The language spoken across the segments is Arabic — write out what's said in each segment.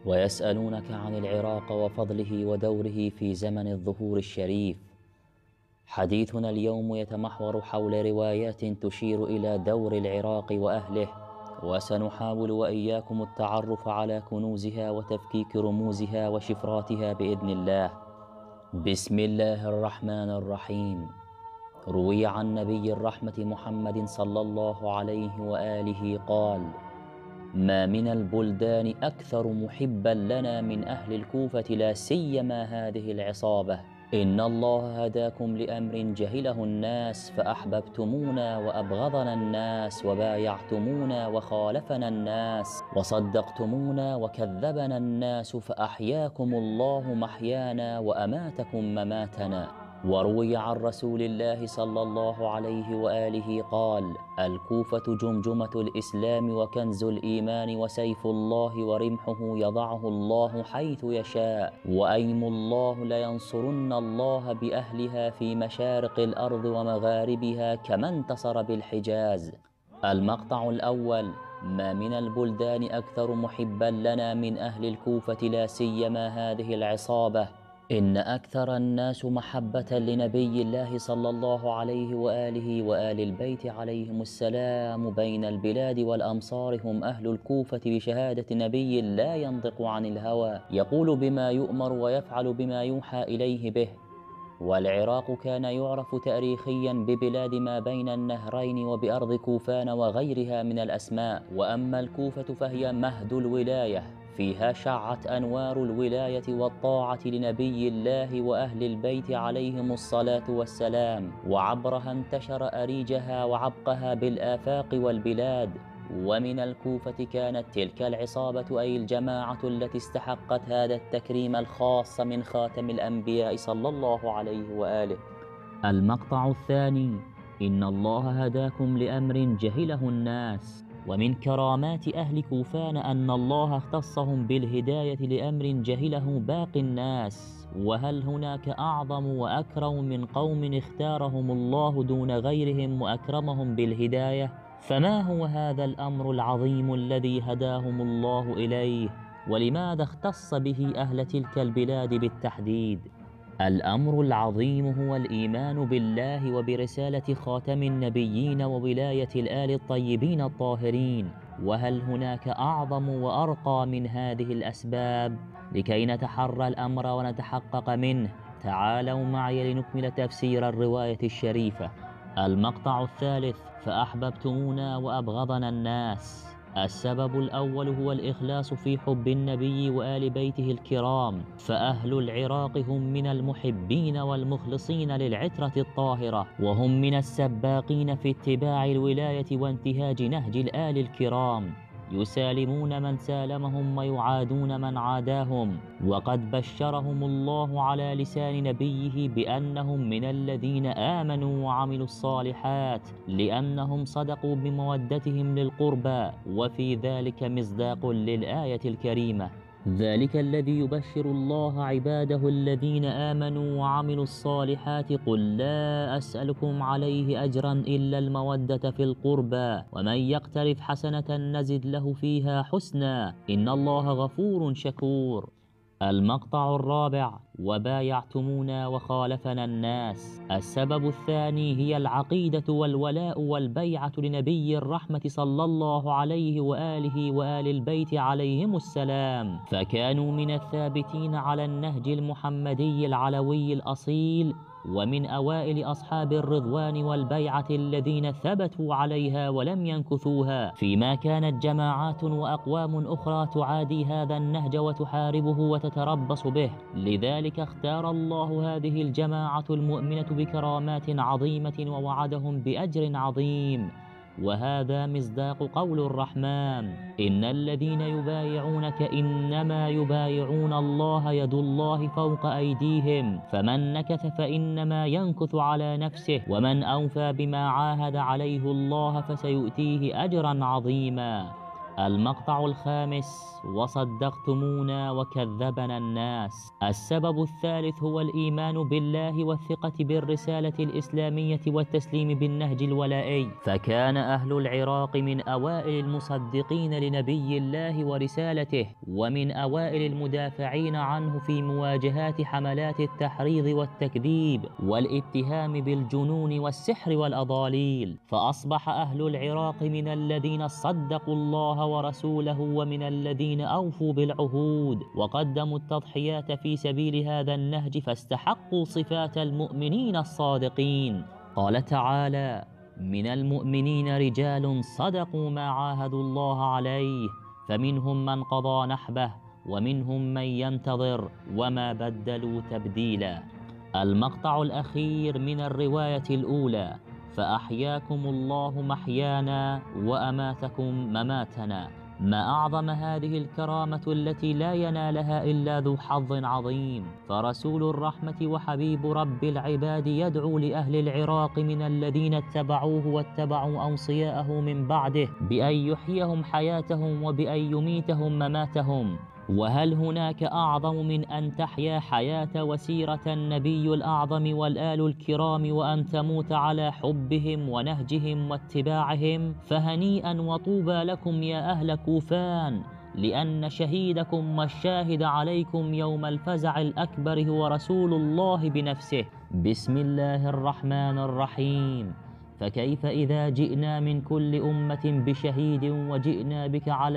ويسألونك عن العراق وفضله ودوره في زمن الظهور الشريف. حديثنا اليوم يتمحور حول روايات تشير إلى دور العراق وأهله، وسنحاول وإياكم التعرف على كنوزها وتفكيك رموزها وشفراتها بإذن الله. بسم الله الرحمن الرحيم. روي عن نبي الرحمة محمد صلى الله عليه وآله قال: ما من البلدان أكثر محبا لنا من أهل الكوفة، لا سيما هذه العصابة. إن الله هداكم لأمر جهله الناس فأحببتمونا وأبغضنا الناس، وبايعتمونا وخالفنا الناس، وصدقتمونا وكذبنا الناس، فأحياكم الله محيانا وأماتكم مماتنا. وروي عن رسول الله صلى الله عليه وآله قال: الكوفة جمجمة الإسلام وكنز الإيمان وسيف الله ورمحه يضعه الله حيث يشاء، وأيم الله لينصرن الله بأهلها في مشارق الأرض ومغاربها كما انتصر بالحجاز. المقطع الأول: ما من البلدان أكثر محبا لنا من أهل الكوفة، لا سيما هذه العصابة. إن أكثر الناس محبة لنبي الله صلى الله عليه وآله وآل البيت عليهم السلام بين البلاد والأمصار هم أهل الكوفة، بشهادة نبي لا ينطق عن الهوى، يقول بما يؤمر ويفعل بما يوحى إليه به. والعراق كان يعرف تاريخيا ببلاد ما بين النهرين وبأرض كوفان وغيرها من الأسماء. وأما الكوفة فهي مهد الولاية، فيها شعت أنوار الولاية والطاعة لنبي الله وأهل البيت عليهم الصلاة والسلام، وعبرها انتشر أريجها وعبقها بالآفاق والبلاد. ومن الكوفة كانت تلك العصابة، أي الجماعة التي استحقت هذا التكريم الخاص من خاتم الأنبياء صلى الله عليه وآله. المقطع الثاني: إن الله هداكم لأمر جهله الناس. ومن كرامات أهل كوفان أن الله اختصهم بالهداية لأمر جهله باقي الناس. وهل هناك أعظم وأكرم من قوم اختارهم الله دون غيرهم وأكرمهم بالهداية؟ فما هو هذا الأمر العظيم الذي هداهم الله إليه؟ ولماذا اختص به أهل تلك البلاد بالتحديد؟ الأمر العظيم هو الإيمان بالله وبرسالة خاتم النبيين وولاية الآل الطيبين الطاهرين. وهل هناك أعظم وأرقى من هذه الأسباب؟ لكي نتحرى الأمر ونتحقق منه، تعالوا معي لنكمل تفسير الرواية الشريفة. المقطع الثالث: فأحببتمونا وأبغضنا الناس. السبب الأول هو الإخلاص في حب النبي وآل بيته الكرام، فأهل العراق هم من المحبين والمخلصين للعترة الطاهرة، وهم من السباقين في اتباع الولاية وانتهاج نهج الآل الكرام، يسالمون من سالمهم ويعادون من عاداهم. وقد بشرهم الله على لسان نبيه بأنهم من الذين آمنوا وعملوا الصالحات، لأنهم صدقوا بمودتهم للقربى، وفي ذلك مصداق للآية الكريمة: ذلك الذي يبشر الله عباده الذين آمنوا وعملوا الصالحات قل لا أسألكم عليه أجرا إلا المودة في القربى، ومن يقترف حسنة نزد له فيها حسنا إن الله غفور شكور. المقطع الرابع: وبايعتمونا وخالفنا الناس. السبب الثاني هي العقيدة والولاء والبيعة لنبي الرحمة صلى الله عليه وآله وآل البيت عليهم السلام، فكانوا من الثابتين على النهج المحمدي العلوي الأصيل، ومن أوائل أصحاب الرضوان والبيعة الذين ثبتوا عليها ولم ينكثوها، فيما كانت جماعات وأقوام أخرى تعادي هذا النهج وتحاربه وتتربص به. لذلك اختار الله هذه الجماعة المؤمنة بكرامات عظيمة ووعدهم بأجر عظيم. وهذا مصداق قول الرحمن: إن الذين يبايعونك إنما يبايعون الله يد الله فوق أيديهم فمن نكث فإنما ينكث على نفسه ومن أوفى بما عاهد عليه الله فسيؤتيه أجرا عظيما. المقطع الخامس: وصدقتمونا وكذبنا الناس. السبب الثالث هو الإيمان بالله والثقة بالرسالة الإسلامية والتسليم بالنهج الولائي، فكان أهل العراق من أوائل المصدقين لنبي الله ورسالته، ومن أوائل المدافعين عنه في مواجهات حملات التحريض والتكذيب والاتهام بالجنون والسحر والأضاليل، فأصبح أهل العراق من الذين صدقوا الله ورسوله ومن الذين أوفوا بالعهود وقدموا التضحيات في سبيل هذا النهج، فاستحقوا صفات المؤمنين الصادقين. قال تعالى: من المؤمنين رجال صدقوا ما عاهدوا الله عليه فمنهم من قضى نحبه ومنهم من ينتظر وما بدلوا تبديلا. المقطع الأخير من الرواية الأولى: فأحياكم الله محيانا وأماتكم مماتنا. ما أعظم هذه الكرامة التي لا ينالها إلا ذو حظ عظيم، فرسول الرحمة وحبيب رب العباد يدعو لأهل العراق من الذين اتبعوه واتبعوا أوصياءه من بعده بأن يحييهم حياتهم وبأن يميتهم مماتهم. وهل هناك أعظم من أن تحيا حياة وسيرة النبي الأعظم والآل الكرام وأن تموت على حبهم ونهجهم واتباعهم؟ فهنيئا وطوبى لكم يا أهل كوفان، لأن شهيدكم والشاهد عليكم يوم الفزع الأكبر هو رسول الله بنفسه. بسم الله الرحمن الرحيم. فكيف إذا جئنا من كل أمة بشهيد وجئنا بك على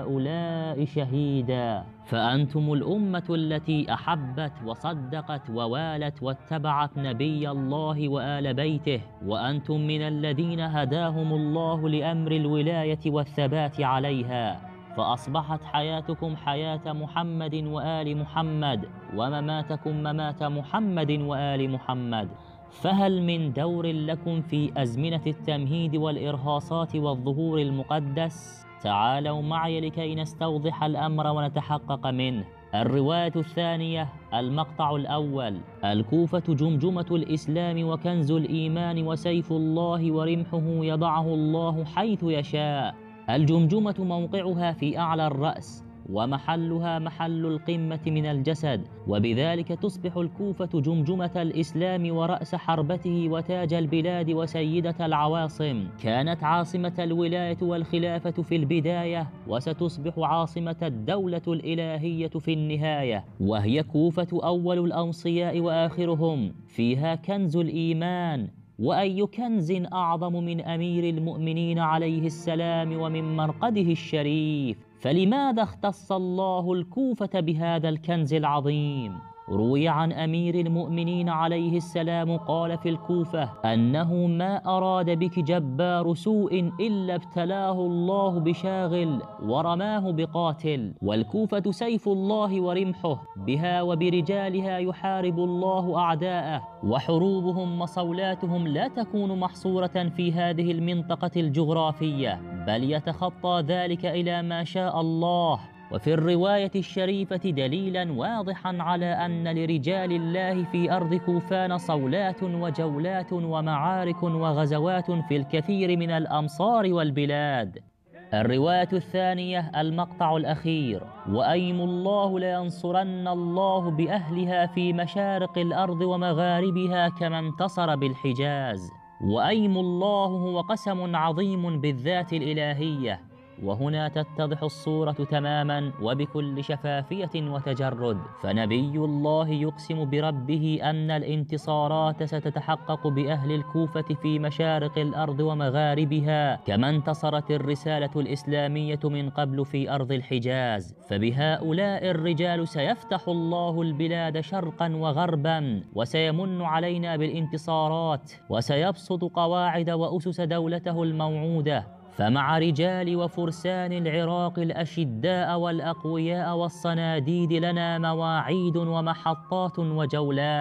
هؤلاء شهيدا. فأنتم الأمة التي أحبت وصدقت ووالت واتبعت نبي الله وآل بيته، وأنتم من الذين هداهم الله لأمر الولاية والثبات عليها، فأصبحت حياتكم حياة محمد وآل محمد، ومماتكم ممات محمد وآل محمد. فهل من دور لكم في أزمنة التمهيد والإرهاصات والظهور المقدس؟ تعالوا معي لكي نستوضح الأمر ونتحقق منه. الرواية الثانية: المقطع الأول: الكوفة جمجمة الإسلام وكنز الإيمان وسيف الله ورمحه يضعه الله حيث يشاء. الجمجمة موقعها في أعلى الرأس، ومحلها محل القمة من الجسد، وبذلك تصبح الكوفة جمجمة الإسلام ورأس حربته وتاج البلاد وسيدة العواصم. كانت عاصمة الولاية والخلافة في البداية، وستصبح عاصمة الدولة الإلهية في النهاية، وهي كوفة أول الأوصياء وآخرهم، فيها كنز الإيمان، وأي كنز أعظم من أمير المؤمنين عليه السلام ومن مرقده الشريف؟ فلماذا اختص الله الكوفة بهذا الكنز العظيم؟ روي عن أمير المؤمنين عليه السلام قال في الكوفة أنه ما أراد بك جبار سوء إلا ابتلاه الله بشاغل ورماه بقاتل. والكوفة سيف الله ورمحه، بها وبرجالها يحارب الله أعداءه، وحروبهم وصولاتهم لا تكون محصورة في هذه المنطقة الجغرافية، بل يتخطى ذلك إلى ما شاء الله. وفي الرواية الشريفة دليلا واضحا على أن لرجال الله في أرض كوفان صولات وجولات ومعارك وغزوات في الكثير من الأمصار والبلاد. الرواية الثانية: المقطع الأخير: وأيم الله لينصرن الله بأهلها في مشارق الأرض ومغاربها كما انتصر بالحجاز. وأيم الله هو قسم عظيم بالذات الإلهية، وهنا تتضح الصورة تماما وبكل شفافية وتجرد، فنبي الله يقسم بربه أن الانتصارات ستتحقق بأهل الكوفة في مشارق الأرض ومغاربها كما انتصرت الرسالة الإسلامية من قبل في أرض الحجاز، فبهؤلاء الرجال سيفتح الله البلاد شرقا وغربا، وسيمن علينا بالانتصارات، وسيبسط قواعد وأسس دولته الموعودة. فمع رجال وفرسان العراق الأشداء والأقوياء والصناديد لنا مواعيد ومحطات وجولات،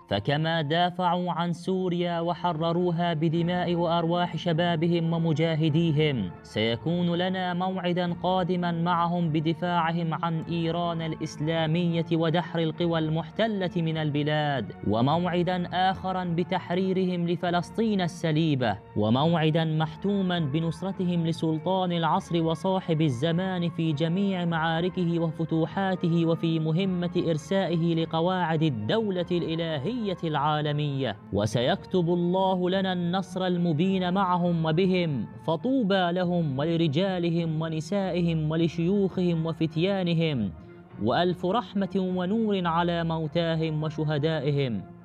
فكما دافعوا عن سوريا وحرروها بدماء وأرواح شبابهم ومجاهديهم، سيكون لنا موعدا قادما معهم بدفاعهم عن إيران الإسلامية ودحر القوى المحتلة من البلاد، وموعدا آخرا بتحريرهم لفلسطين السليبة، وموعدا محتوما بنصرتهم لسلطان العصر وصاحب الزمان في جميع معاركه وفتوحاته وفي مهمة إرسائه لقواعد الدولة الإلهية العالمية. وسيكتب الله لنا النصر المبين معهم وبهم، فطوبى لهم ولرجالهم ونسائهم ولشيوخهم وفتيانهم، وألف رحمة ونور على موتاهم وشهدائهم.